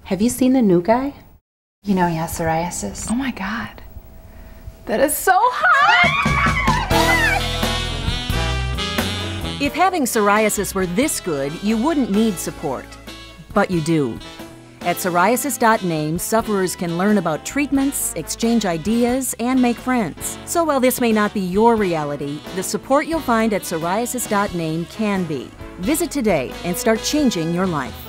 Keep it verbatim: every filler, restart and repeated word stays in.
Have you seen the new guy? You know he has psoriasis. Oh my God. That is so hot! If having psoriasis were this good, you wouldn't need support. But you do. At psoriasis dot name, sufferers can learn about treatments, exchange ideas, and make friends. So while this may not be your reality, the support you'll find at psoriasis dot name can be. Visit today and start changing your life.